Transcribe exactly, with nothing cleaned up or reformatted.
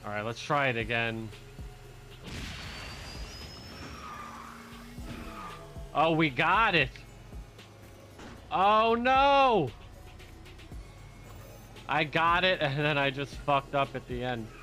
All right, let's try it again. Oh, we got it. Oh, no. I got it, and then I just fucked up at the end.